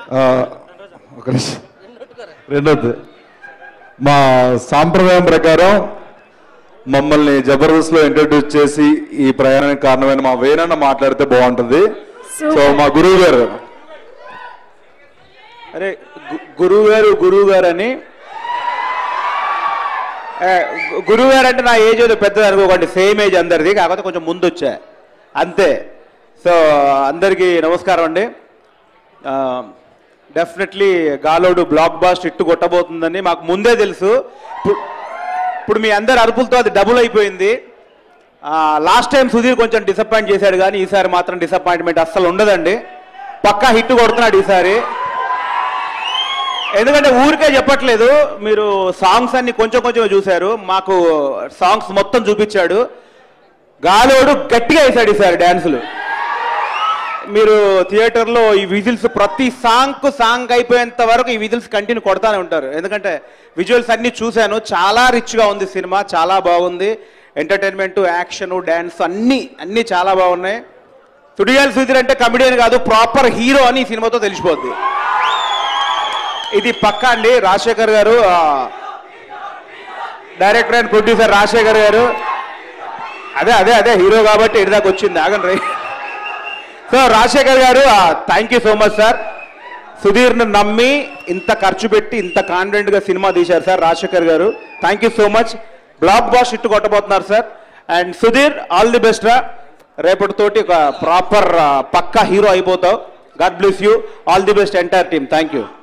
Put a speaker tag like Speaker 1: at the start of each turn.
Speaker 1: రెండోది మా సాంప్రదాయం ప్రకారం మమ్మల్ని జబర్దస్త్లో ఇంట్రడ్యూస్ చేసి ఈ ప్రయాణానికి కారణమైన మా వేణన్న మాట్లాడితే బాగుంటుంది. సో మా గురువు గారు,
Speaker 2: అరే గురువు గారు అని, గురువు గారు అంటే నా ఏజ్ ఏదో పెద్దది అనుకోకండి, సేమ్ ఏజ్ అందరిది, కాకపోతే కొంచెం ముందు వచ్చా అంతే. సో అందరికీ నమస్కారం అండి. డెఫినెట్లీ గాలోడు బ్లాక్ బాస్టర్ ఇట్టు కొట్టబోతుందని మాకు ముందే తెలుసు. ఇప్పుడు మీ అందరి అరుపులతో అది డబుల్ అయిపోయింది. లాస్ట్ టైం సుధీర్ కొంచెం డిసప్పాయింట్ చేశాడు, కానీ ఈసారి మాత్రం డిసప్పాయింట్మెంట్ అస్సలు ఉండదండి. పక్కా హిట్ కొడుతున్నాడు ఈసారి. ఎందుకంటే ఊరికే చెప్పట్లేదు, మీరు సాంగ్స్ అన్ని కొంచెం కొంచెం చూశారు, మాకు సాంగ్స్ మొత్తం చూపించాడు. గాలోడు గట్టిగా వేశాడు ఈసారి డ్యాన్సులు. మీరు థియేటర్లో ఈ విజిల్స్ ప్రతి సాంగ్ అయిపోయేంత వరకు ఈ విజిల్స్ కంటిన్యూ కొడతానే ఉంటారు. ఎందుకంటే విజువల్స్ అన్ని చూశాను, చాలా రిచ్గా ఉంది సినిమా, చాలా బాగుంది. ఎంటర్టైన్మెంట్, యాక్షన్, డ్యాన్స్ అన్నీ చాలా బాగున్నాయి. సుడిగాలి సుధీర్ అంటే కమెడియన్ కాదు, ప్రాపర్ హీరో అని ఈ సినిమాతో తెలిసిపోద్ది. ఇది పక్కా అండి. రాజశేఖర్ గారు డైరెక్టర్ అండ్ ప్రొడ్యూసర్, రాజశేఖర్ గారు అదే హీరో కాబట్టి ఇటుదాకా వచ్చింది, ఆగండి రై. So Rajasekhar garu thank you so much sir. సుధీర్ను నమ్మి ఇంత ఖర్చు పెట్టి ఇంత కాన్ఫిడెంట్గా సినిమా తీశారు sir Rajasekhar garu. Thank you so much. Blockbuster hit కొట్టబోతున్నారు sir. And Sudheer all the best రా. రేపటితోటి ఒక ప్రాపర్ పక్కా హీరో అయిపోతావు. God bless you. All the best entire team. Thank you.